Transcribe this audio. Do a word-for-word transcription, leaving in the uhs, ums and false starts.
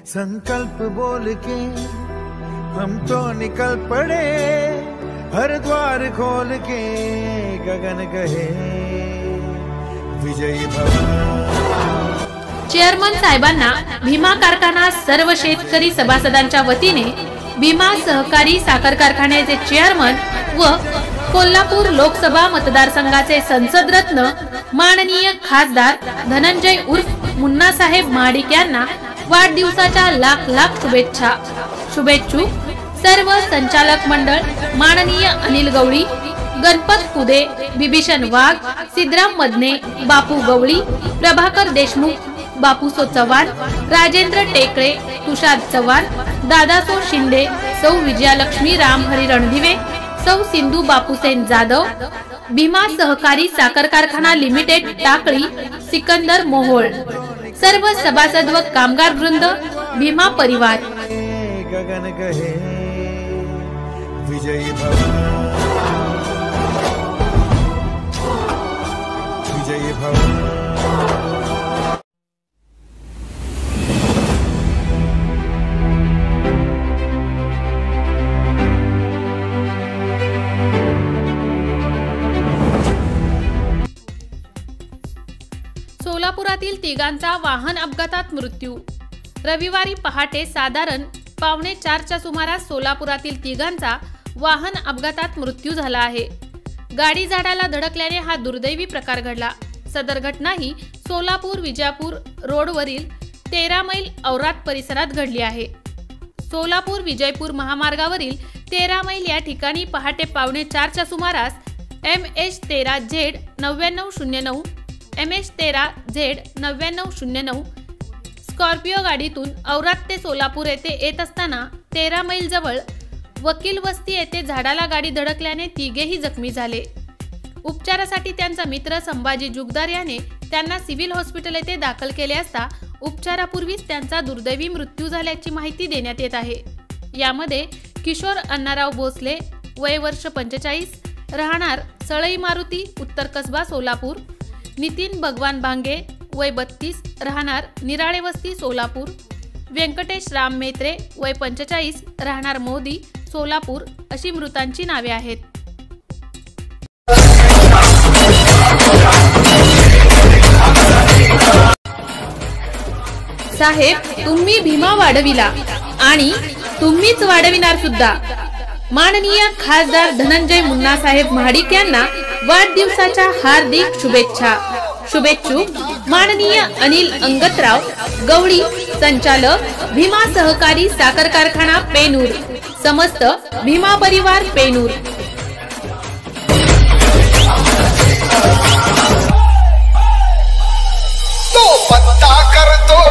संकल्प बोल के हम तो निकल पड़े, हर द्वार खोल के गगन कहे विजयी भव। चेअरमन साहेबांना भीमा कारखाना सर्व शेतकरी सभासदांच्या वतीने भीमा सहकारी साखर कारखान्याचे चेअरमन व कोल्हापूर लोकसभा मतदारसंघाचे संसदरत्न माननीय खासदार धनंजय उर्फ मुन्नासाहेब महाडिक यांना वाढदिवसाच्या लाख लाख शुभेच्छा। शुभेच्छुक सर्व संचालक मंडळ माननीय अनिल गवळी, गणपत कुदे, बिभीषण वाघ, सिद्धराम मदने, बापू गवळी, प्रभाकर देशमुख, बापूसो चव्हाण, राजेंद्र टेकळे, तुषार चव्हाण, दादासो शिंदे, सौ विजयालक्ष्मी रामहरी रणदिवे, सौ सिंधू बापूसेन जाधव, भीमा सहकारी साखर कारखाना लिमिटेड टाकळी, सिकंदर मोहोळ, सर्व सभासद व कामगार वृंद, भीमा परिवार। गगन कहे विजयी भव, विजयी भव। सोलापुरातील तिघांचा वाहन अपघातात मृत्यू। रविवारी पहाटे साधारण पावणे चारच्या सुमारास सोलापुरातील तिघांचा वाहन अपघातात मृत्यू झाला आहे। गाडी झाडाला धडकल्याने हा दुर्दैवी प्रकार घडला। सदर घटना ही सोलापूर विजापूर रोडवरील तेरा मैल औरात परिसरात घडली आहे। सोलापूर विजयपूर महामार्गावरील तेरा मैल या ठिकाणी पहाटे पावणे चारच्या सुमारास एम एच तेरा झेड नव्याण्णव शून्य नऊ एम एच तेरा झेड नव्याण्णव शून्य नऊ स्कॉर्पिओ गाडीतून औरात ते सोलापूर येथे येत असताना तेरा मैल जवळ वकील वस्ती येथे झाडाला गाडी धडकल्याने तिघेही जखमी झाले। उपचारासाठी त्यांचा मित्र संभाजी जुगदार याने त्यांना सिव्हिल हॉस्पिटल येथे दाखल केले असता उपचारापूर्वीच त्यांचा दुर्दैवी मृत्यू झाल्याची माहिती देण्यात येत आहे। यामध्ये किशोर अण्णाराव भोसले वय वर्ष पंचेचाळीस राहणार सळई मारुती उत्तर कसबा सोलापूर, नितीन भगवान भांगे वय बत्तीस राहणार निराळे वस्ती सोलापूर, व्यंकटेश राम मेत्रे वय पंचेचाळीस राहणार मोदी सोलापूर अशी मृतांची नावे आहेत। साहेब, तुम्ही भीमा वाढविला आणि तुम्हीच वाढविणार सुद्धा। माननीय खासदार धनंजय मुन्नासाहेब महाडिक यांना वाढदिवसाच्या हार्दिक शुभेच्छा। शुभेच्छुक माननीय अनिल अंगतराव गवळी, संचालक भीमा सहकारी साखर कारखाना पेनूर, समस्त भीमा परिवार पेनूर। तो पत्ता कर दो